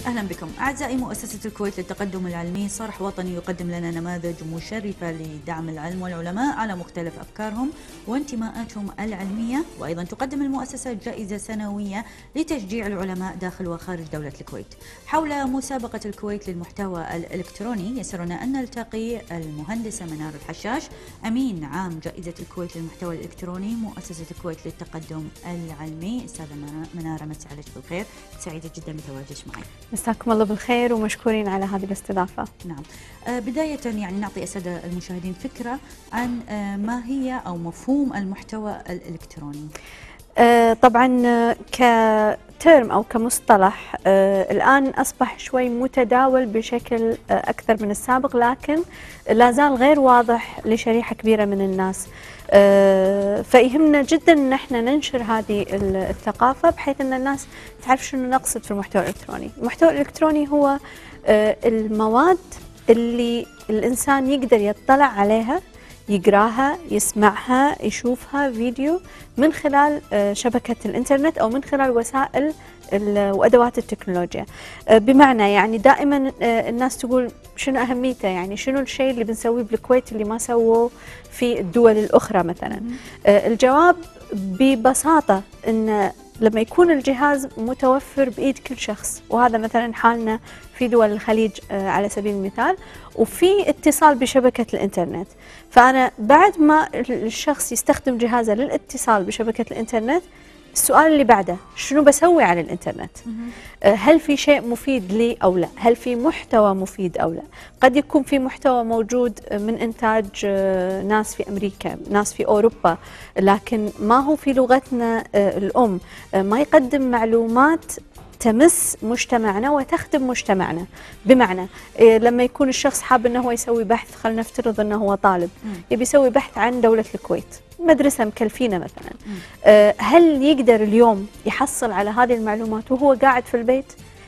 أهلا بكم أعزائي. مؤسسة الكويت للتقدم العلمي صرح وطني يقدم لنا نماذج مشرفة لدعم العلم والعلماء على مختلف أفكارهم وانتماءاتهم العلمية، وأيضا تقدم المؤسسة جائزة سنوية لتشجيع العلماء داخل وخارج دولة الكويت. حول مسابقة الكويت للمحتوى الإلكتروني يسرنا أن نلتقي المهندسة منار الحشاش، أمين عام جائزة الكويت للمحتوى الإلكتروني مؤسسة الكويت للتقدم العلمي. أستاذة منار، مساء عليك بالخير، سعيدة جدا بتواجدك معي. مساكم الله بالخير ومشكورين على هذه الاستضافة. نعم، بداية يعني نعطي السادة المشاهدين فكرة عن ما هي أو مفهوم المحتوى الإلكتروني. طبعا كترم أو كمصطلح الآن أصبح شوي متداول بشكل أكثر من السابق، لكن لا زال غير واضح لشريحة كبيرة من الناس. فيهمنا جدا ان احنا ننشر هذه الثقافه بحيث ان الناس تعرف شنو نقصد في المحتوى الالكتروني. المحتوى الالكتروني هو المواد اللي الانسان يقدر يطلع عليها، يقراها، يسمعها، يشوفها فيديو من خلال شبكة الإنترنت أو من خلال وسائل وأدوات التكنولوجيا. بمعنى يعني دائما الناس تقول شنو أهميته، يعني شنو الشيء اللي بنسويه بالكويت اللي ما سووه في الدول الأخرى مثلا. الجواب ببساطة أن لما يكون الجهاز متوفر بإيد كل شخص، وهذا مثلا حالنا في دول الخليج على سبيل المثال، وفي اتصال بشبكة الإنترنت، فأنا بعد ما الشخص يستخدم جهازه للاتصال بشبكة الإنترنت، السؤال اللي بعده شنو بسوي على الإنترنت؟ هل في شيء مفيد لي أو لا؟ هل في محتوى مفيد أو لا؟ قد يكون في محتوى موجود من إنتاج ناس في أمريكا، ناس في أوروبا، لكن ما هو في لغتنا الأم، ما يقدم معلومات تمس مجتمعنا وتخدم مجتمعنا. بمعنى لما يكون الشخص حاب أنه هو يسوي بحث، خلينا نفترض أنه هو طالب يبي يسوي بحث عن دولة الكويت، مدرسة مكلفينة مثلا، هل يقدر اليوم يحصل على هذه المعلومات وهو قاعد في البيت؟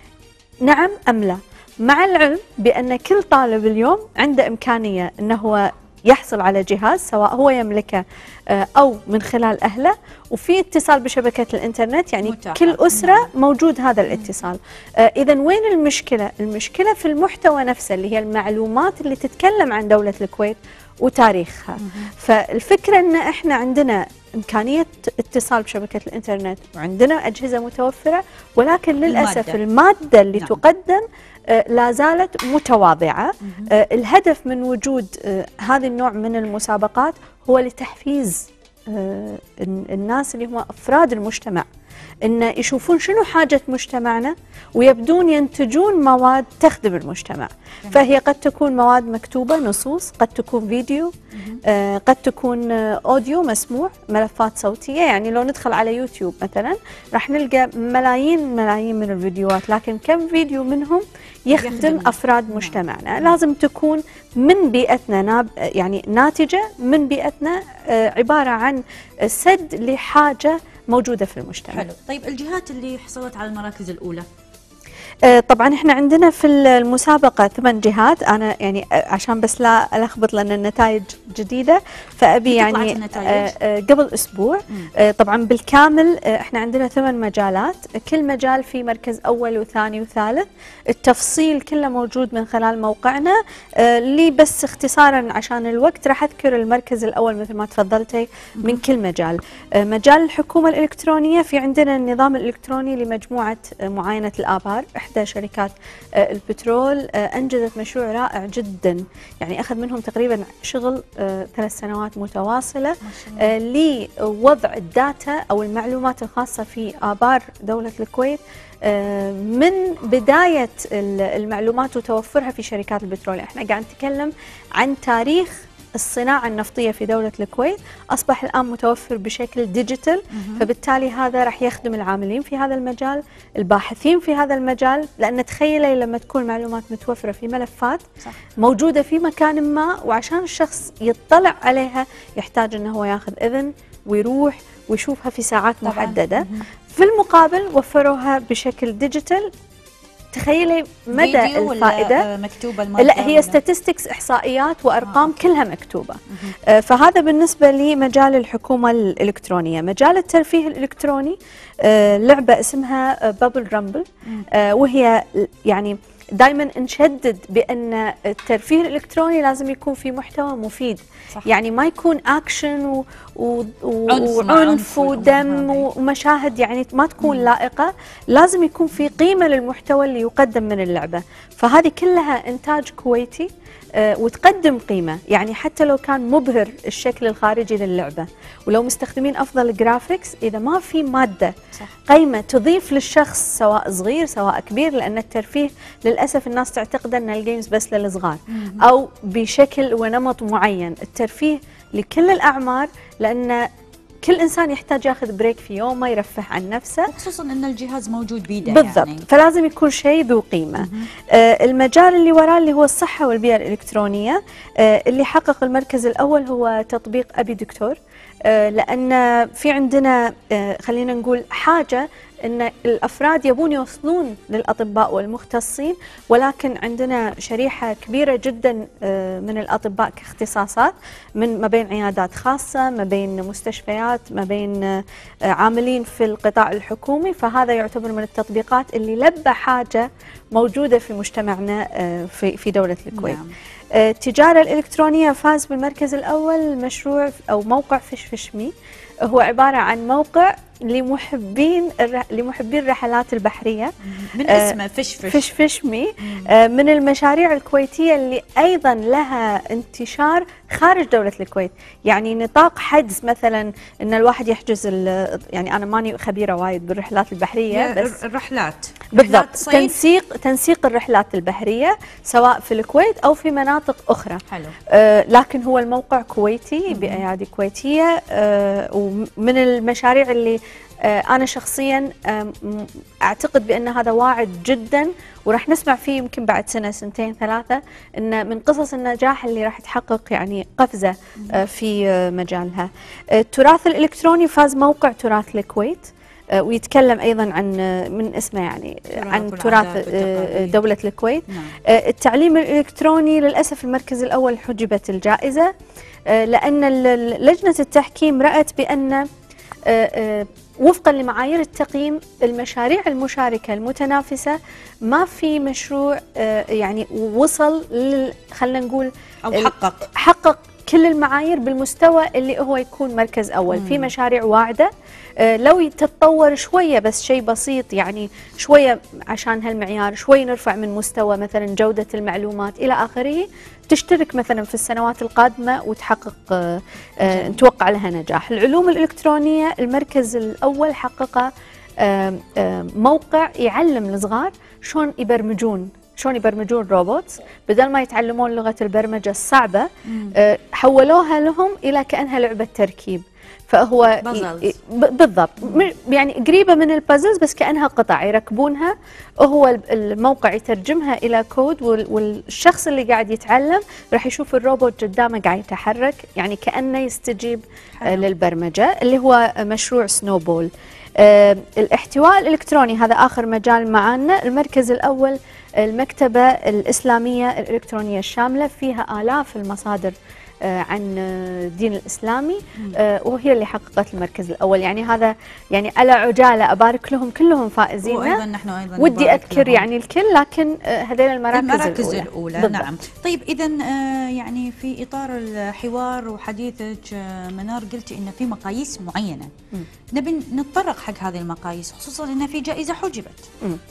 نعم أم لا؟ مع العلم بأن كل طالب اليوم عنده إمكانية أنه هو يحصل على جهاز سواء هو يملكه أو من خلال أهله، وفي اتصال بشبكة الإنترنت، يعني كل أسرة موجود هذا الاتصال. إذا وين المشكلة؟ المشكلة في المحتوى نفسه اللي هي المعلومات اللي تتكلم عن دولة الكويت وتاريخها. فالفكرة أن إحنا عندنا إمكانية اتصال بشبكة الإنترنت وعندنا أجهزة متوفرة، ولكن للأسف المادة اللي تقدم لا زالت متواضعة. الهدف من وجود هذا النوع من المسابقات هو لتحفيز الناس اللي هم أفراد المجتمع إن يشوفون شنو حاجة مجتمعنا ويبدون ينتجون مواد تخدم المجتمع. فهي قد تكون مواد مكتوبة، نصوص، قد تكون فيديو، قد تكون أوديو مسموع، ملفات صوتية. يعني لو ندخل على يوتيوب مثلا راح نلقى ملايين من الفيديوهات، لكن كم فيديو منهم يخدم أفراد مجتمعنا. لازم تكون من بيئتنا، يعني ناتجة من بيئتنا، عبارة عن سد لحاجة موجودة في المجتمع. حلو. طيب الجهات اللي حصلت على المراكز الأولى؟ طبعا احنا عندنا في المسابقة 8 جهات. انا يعني عشان بس لا ألخبط لأن النتائج جديدة، فأبي يعني قبل أسبوع. طبعا بالكامل احنا عندنا 8 مجالات، كل مجال في مركز أول وثاني وثالث. التفصيل كله موجود من خلال موقعنا. لي بس اختصارا عشان الوقت راح أذكر المركز الأول مثل ما تفضلتي من كل مجال. مجال الحكومة الإلكترونية، في عندنا النظام الإلكتروني لمجموعة معاينة الآبار، إحدى شركات البترول. أنجزت مشروع رائع جدا، يعني أخذ منهم تقريبا شغل 3 سنوات متواصلة لوضع الداتا أو المعلومات الخاصة في آبار دولة الكويت من بداية المعلومات وتوفرها في شركات البترول. احنا قاعد نتكلم عن تاريخ الصناعة النفطية في دولة الكويت، أصبح الآن متوفر بشكل ديجيتال، فبالتالي هذا راح يخدم العاملين في هذا المجال، الباحثين في هذا المجال. لأن تخيلي لما تكون معلومات متوفرة في ملفات موجودة في مكان ما، وعشان الشخص يطلع عليها يحتاج أنه هو ياخذ إذن ويروح ويشوفها في ساعات محددة. في المقابل وفروها بشكل ديجيتال، تخيلي مدى فيديو الفائدة. ولا مكتوبة المادة؟ لا، هي statistics إحصائيات وأرقام كلها مكتوبة. فهذا بالنسبة لمجال الحكومة الإلكترونية. مجال الترفيه الإلكتروني لعبة اسمها بابل رامبل، وهي يعني دائما نشدد بأن الترفيه الإلكتروني لازم يكون في محتوى مفيد. صح. يعني ما يكون أكشن وعنف ودم ومشاهد يعني ما تكون لائقة. لازم يكون في قيمة للمحتوى اللي يقدم من اللعبة. فهذه كلها إنتاج كويتي وتقدم قيمة، يعني حتى لو كان مبهر الشكل الخارجي للعبة ولو مستخدمين أفضل جرافيكس، إذا ما في مادة قيمة تضيف للشخص سواء صغير سواء كبير، لأن الترفيه للأسف الناس تعتقد أن الجيمز بس للصغار أو بشكل ونمط معين. الترفيه لكل الأعمار، لأن كل إنسان يحتاج ياخذ بريك في يومه يرفه عن نفسه، خصوصا أن الجهاز موجود بيده بالضبط يعني. فلازم يكون شيء ذو قيمة. المجال اللي وراه اللي هو الصحة والبيئة الإلكترونية، اللي حقق المركز الأول هو تطبيق أبي دكتور، لأن في عندنا خلينا نقول حاجة أن الأفراد يبون يوصلون للأطباء والمختصين، ولكن عندنا شريحة كبيرة جدا من الأطباء كاختصاصات، من ما بين عيادات خاصة، ما بين مستشفيات، ما بين عاملين في القطاع الحكومي. فهذا يعتبر من التطبيقات اللي لبى حاجة موجودة في مجتمعنا في دولة الكويت. نعم. التجارة الإلكترونية فاز بالمركز الأول مشروع أو موقع فشفشمي. هو عبارة عن موقع لمحبين الرحلات البحرية، من اسمه فشفشمي. من المشاريع الكويتية اللي أيضا لها انتشار خارج دولة الكويت. يعني نطاق حجز مثلا أن الواحد يحجز، يعني أنا ماني خبيرة وايد بالرحلات البحرية، بس الرحلات بالضبط تنسيق الرحلات البحرية سواء في الكويت أو في مناطق أخرى. حلو. لكن هو الموقع كويتي بأيادي كويتية، ومن المشاريع اللي أنا شخصيا أعتقد بأن هذا واعد جدا، وراح نسمع فيه يمكن بعد سنة سنتين ثلاثة إن من قصص النجاح اللي راح تحقق يعني قفزة في مجالها. التراث الإلكتروني فاز موقع تراث الكويت، ويتكلم أيضا عن من اسمه يعني عن تراث دولة الكويت. التعليم الإلكتروني للأسف المركز الأول حجبت الجائزة، لأن لجنة التحكيم رأت بأن وفقا لمعايير التقييم المشاريع المشاركة المتنافسة ما في مشروع يعني وصل خلينا نقول أو حقق كل المعايير بالمستوى اللي هو يكون مركز أول. في مشاريع واعدة لو تتطور شوية بس شيء بسيط، يعني شوية عشان هالمعيار شوي نرفع من مستوى مثلا جودة المعلومات إلى آخره، تشترك مثلا في السنوات القادمة وتحقق نتوقع لها نجاح. العلوم الإلكترونية المركز الأول حقق موقع يعلم الصغار شلون يبرمجون روبوتس، بدل ما يتعلمون لغة البرمجة الصعبة حولوها لهم إلى كأنها لعبة تركيب. فهو بالضبط يعني قريبة من البازلز بس كأنها قطع يركبونها، وهو الموقع يترجمها إلى كود، والشخص اللي قاعد يتعلم راح يشوف الروبوت قدامه قاعد يتحرك، يعني كأنه يستجيب للبرمجة، اللي هو مشروع سنوبول. الاحتواء الإلكتروني هذا آخر مجال معانا. المركز الأول المكتبة الإسلامية الإلكترونية الشاملة، فيها آلاف المصادر عن الدين الإسلامي، وهي اللي حققت المركز الأول. يعني هذا يعني على عجالة أبارك لهم كلهم فائزين، وأيضا نحن أيضا ودي أذكر يعني الكل، لكن هذين المراكز الأولى. نعم. طيب إذا يعني في إطار الحوار وحديثك منار قلتي إن في مقاييس معينة، نبي نتطرق حق هذه المقاييس، خصوصا إن في جائزة حجبت.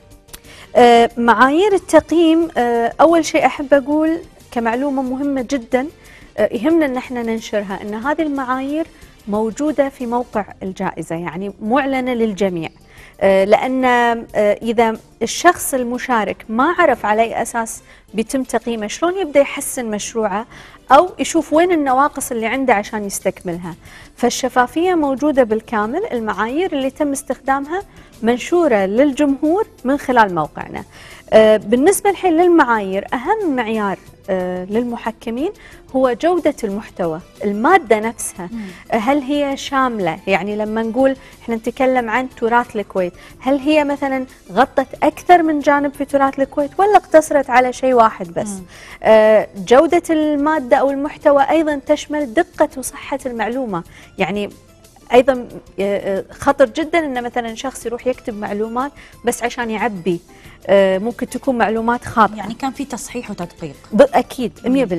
معايير التقييم، أول شيء أحب أقول كمعلومة مهمة جدا يهمنا ان احنا ننشرها، ان هذه المعايير موجودة في موقع الجائزة، يعني معلنة للجميع. لأن إذا الشخص المشارك ما عرف على أي أساس بيتم تقييمه، شلون يبدأ يحسن مشروعه أو يشوف وين النواقص اللي عنده عشان يستكملها. فالشفافية موجودة بالكامل، المعايير اللي تم استخدامها منشورة للجمهور من خلال موقعنا. بالنسبة الحين للمعايير، أهم معيار للمحكمين هو جودة المحتوى، المادة نفسها هل هي شاملة؟ يعني لما نقول احنا نتكلم عن تراث الكويت، هل هي مثلا غطت أكثر من جانب في تراث الكويت ولا اقتصرت على شيء واحد بس؟ جودة المادة أو المحتوى أيضا تشمل دقة وصحة المعلومة. يعني ايضا خطر جدا ان مثلا شخص يروح يكتب معلومات بس عشان يعبي، ممكن تكون معلومات خاطئه. يعني كان في تصحيح وتدقيق. اكيد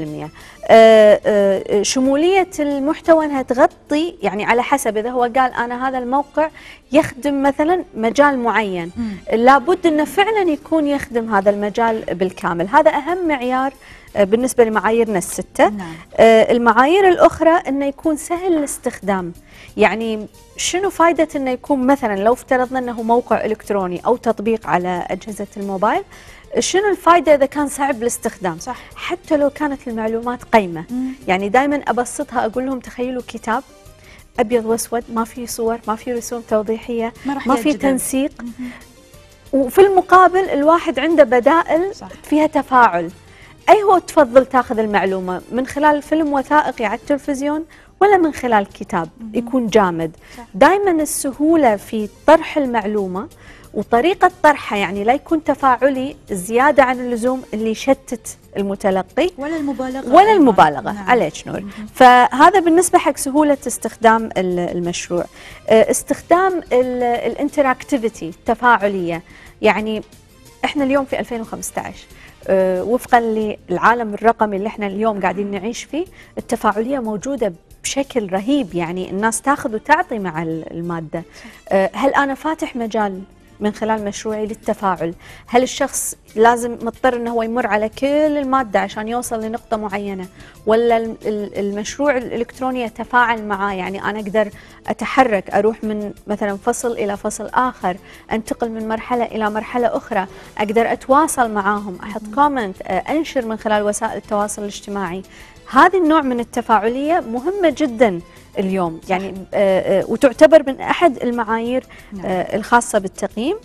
100%. شموليه المحتوى انها تغطي، يعني على حسب، اذا هو قال انا هذا الموقع يخدم مثلا مجال معين، لابد انه فعلا يكون يخدم هذا المجال بالكامل. هذا اهم معيار بالنسبه لمعاييرنا السته. المعايير الاخرى انه يكون سهل الاستخدام. يعني شنو فائدة انه يكون مثلا لو افترضنا انه موقع الكتروني او تطبيق على اجهزة الموبايل، شنو الفائدة اذا كان صعب الاستخدام؟ صح. حتى لو كانت المعلومات قيمة. يعني دائما ابسطها، اقول لهم تخيلوا كتاب ابيض واسود، ما في صور، ما في رسوم توضيحية، ما في تنسيق، وفي المقابل الواحد عنده بدائل صح. فيها تفاعل. اي هو تفضل تاخذ المعلومة من خلال فيلم وثائقي على التلفزيون ولا من خلال كتاب يكون جامد؟ دائما السهولة في طرح المعلومة وطريقة طرحها، يعني لا يكون تفاعلي زيادة عن اللزوم اللي يشتت المتلقي ولا المبالغة نعم. عليك نور. فهذا بالنسبة حق سهولة استخدام المشروع. استخدام الانتراكتيفيتي، التفاعلية. يعني احنا اليوم في 2015 وفقا للعالم الرقمي اللي احنا اليوم قاعدين نعيش فيه، التفاعلية موجودة بشكل رهيب. يعني الناس تاخذ وتعطي مع المادة. هل أنا فاتح مجال من خلال مشروعي للتفاعل؟ هل الشخص لازم مضطر أنه هو يمر على كل المادة عشان يوصل لنقطة معينة، ولا المشروع الإلكتروني يتفاعل معاه؟ يعني أنا أقدر أتحرك، أروح من مثلا فصل إلى فصل آخر، أنتقل من مرحلة إلى مرحلة أخرى، أقدر أتواصل معاهم، أحط كومنت، أنشر من خلال وسائل التواصل الاجتماعي. هذا النوع من التفاعلية مهمة جدا اليوم. يعني وتعتبر من أحد المعايير الخاصة بالتقييم.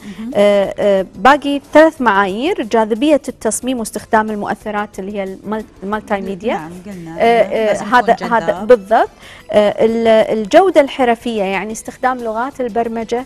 باقي 3 معايير: جاذبية التصميم واستخدام المؤثرات اللي هي المالتي ميديا. نعم قلنا هذا بالضبط. الجودة الحرفية، يعني استخدام لغات البرمجة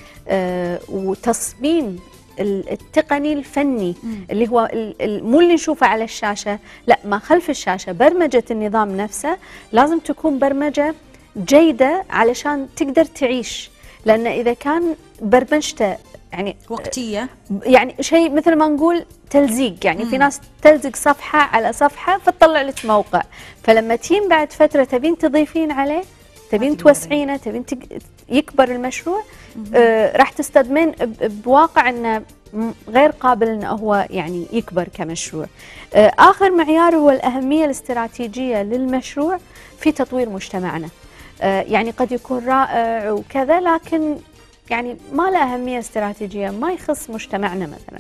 وتصميم التقني الفني اللي هو مو اللي نشوفه على الشاشة، لا، ما خلف الشاشة. برمجة النظام نفسه لازم تكون برمجة جيدة علشان تقدر تعيش، لأن إذا كان برمجته يعني وقتية، يعني شيء مثل ما نقول تلزيق، يعني في ناس تلزق صفحة على صفحة فتطلع لك موقع، فلما تين بعد فترة تبين تضيفين عليه، تبين توسعينه، تبين يكبر المشروع، راح تصطدمين بواقع انه غير قابل انه هو يعني يكبر كمشروع. اخر معيار هو الاهميه الاستراتيجيه للمشروع في تطوير مجتمعنا. يعني قد يكون رائع وكذا، لكن يعني ما له أهمية استراتيجية، ما يخص مجتمعنا مثلا.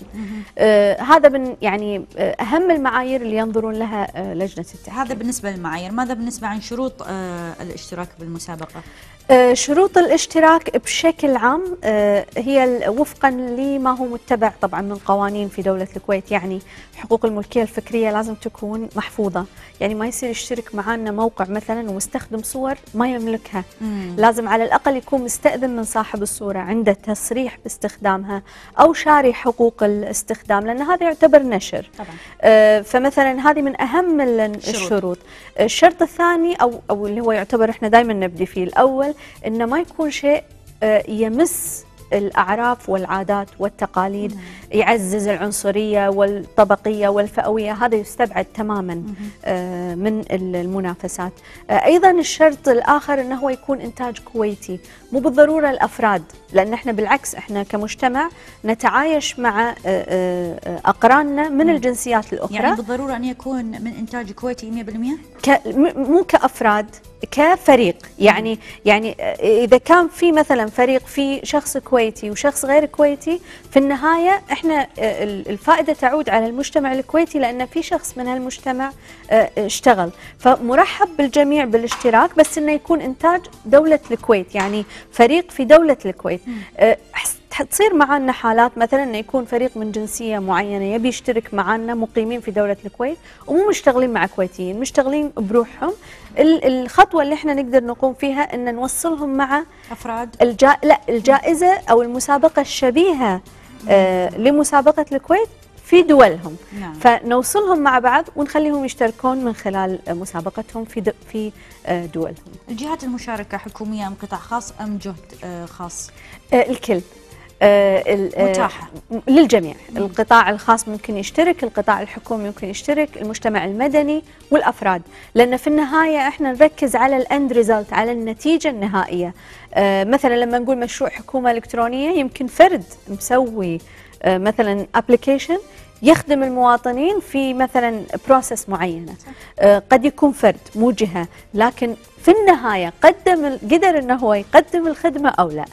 هذا يعني أهم المعايير اللي ينظرون لها لجنة التحكيم. هذا بالنسبة للمعايير. ماذا بالنسبة عن شروط الاشتراك بالمسابقة؟ شروط الاشتراك بشكل عام هي وفقا لما هو متبع طبعا من قوانين في دولة الكويت. يعني حقوق الملكية الفكرية لازم تكون محفوظة، يعني ما يصير يشترك معنا موقع مثلا ومستخدم صور ما يملكها. لازم على الأقل يكون مستأذن من صاحب الصورة، عنده تصريح باستخدامها أو شاري حقوق الاستخدام، لأن هذا يعتبر نشر طبعا. فمثلا هذه من أهم الشروط. الشرط الثاني أو اللي هو يعتبر احنا دائما نبدي فيه الأول، إنه ما يكون شيء يمس الأعراف والعادات والتقاليد، يعزز العنصرية والطبقية والفئوية، هذا يستبعد تماما من المنافسات. أيضا الشرط الآخر أنه هو يكون إنتاج كويتي، مو بالضرورة الأفراد، لأن احنا بالعكس احنا كمجتمع نتعايش مع أقراننا من الجنسيات الأخرى. يعني بالضرورة أن يكون من إنتاج كويتي 100%؟ مو كأفراد، كفريق. يعني إذا كان في مثلا فريق في شخص كويتي وشخص غير كويتي، في النهاية احنا الفائدة تعود على المجتمع الكويتي، لأن في شخص من هالمجتمع اشتغل. فمرحب بالجميع بالاشتراك، بس إنه يكون إنتاج دولة الكويت، يعني فريق في دولة الكويت. تصير معنا حالات مثلا انه يكون فريق من جنسيه معينه يبي يشترك معنا، مقيمين في دوله الكويت ومو مشتغلين مع كويتيين، مشتغلين بروحهم. الخطوه اللي احنا نقدر نقوم فيها ان نوصلهم مع افراد لا الجائزه او المسابقه الشبيهه لمسابقه الكويت في دولهم. نعم. فنوصلهم مع بعض ونخليهم يشتركون من خلال مسابقتهم في دولهم. الجهات المشاركه حكوميه ام قطاع خاص ام جهد خاص؟ الكل متاحة للجميع. القطاع الخاص ممكن يشترك، القطاع الحكومي ممكن يشترك، المجتمع المدني والأفراد، لأن في النهاية احنا نركز على الاند ريزلت، على النتيجة النهائية. مثلا لما نقول مشروع حكومة إلكترونية، يمكن فرد مسوي مثلا ابلكيشن يخدم المواطنين في مثلا بروسس معينة، قد يكون فرد مو جهة، لكن في النهاية قدر انه هو يقدم الخدمة او لا.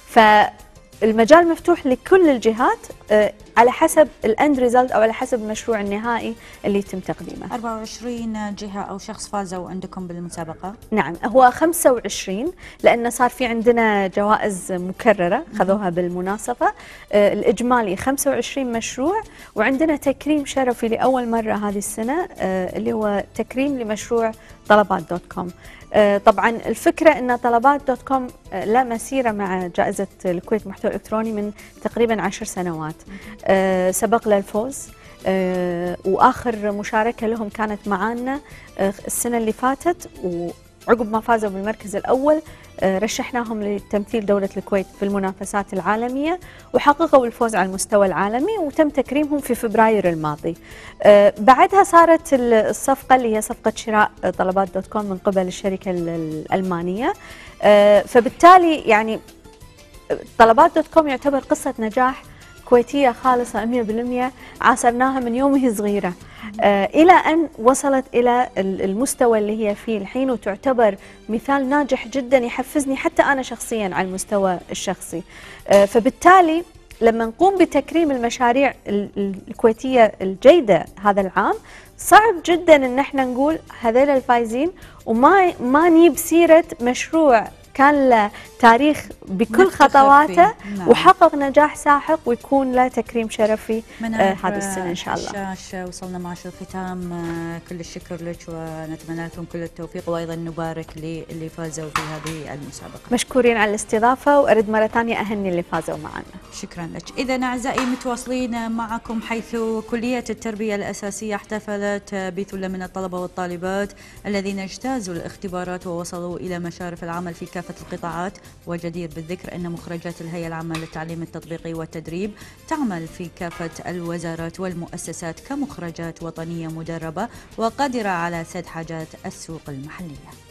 فالمجال مفتوح لكل الجهات على حسب الاند ريزلت او على حسب المشروع النهائي اللي يتم تقديمه. 24 جهة او شخص فازوا عندكم بالمسابقة؟ نعم، هو 25 لأن صار في عندنا جوائز مكررة خذوها بالمناسبة. الإجمالي 25 مشروع، وعندنا تكريم شرفي لأول مرة هذه السنة اللي هو تكريم لمشروع طلبات.com. طبعا الفكرة أن طلبات.com لا مسيرة مع جائزة الكويت محتوى إلكتروني من تقريبا 10 سنوات. سبق للفوز، وآخر مشاركة لهم كانت معانا السنة اللي فاتت، وعقب ما فازوا بالمركز الأول رشحناهم لتمثيل دولة الكويت في المنافسات العالمية، وحققوا الفوز على المستوى العالمي، وتم تكريمهم في فبراير الماضي. بعدها صارت الصفقة اللي هي صفقة شراء طلبات.com من قبل الشركة الألمانية. فبالتالي يعني طلبات.com يعتبر قصة نجاح كويتية خالصة 100%، عاصرناها من يوم وهي صغيرة إلى أن وصلت إلى المستوى اللي هي فيه الحين، وتعتبر مثال ناجح جدا يحفزني حتى أنا شخصيا على المستوى الشخصي. فبالتالي لما نقوم بتكريم المشاريع الكويتية الجيدة هذا العام، صعب جدا ان احنا نقول هذول الفايزين وما نجيب سيرة مشروع كان له تاريخ بكل خطواته وحقق نجاح ساحق ويكون له تكريم شرفي هذه السنة إن شاء الله. وصلنا معاشر الختام، كل الشكر لك ونتمنى لكم كل التوفيق، وأيضا نبارك للي فازوا في هذه المسابقة. مشكورين على الاستضافة، وأرد مرة ثانية أهني اللي فازوا معنا. شكرا لك. إذا أعزائي متواصلين معكم، حيث كلية التربية الأساسية احتفلت بثلة من الطلبة والطالبات الذين اجتازوا الاختبارات ووصلوا إلى مشارف العمل في كافة القطاعات. وجدير بالذكر أن مخرجات الهيئة العامة للتعليم التطبيقي والتدريب تعمل في كافة الوزارات والمؤسسات كمخرجات وطنية مدربة وقادرة على سد حاجات السوق المحلية.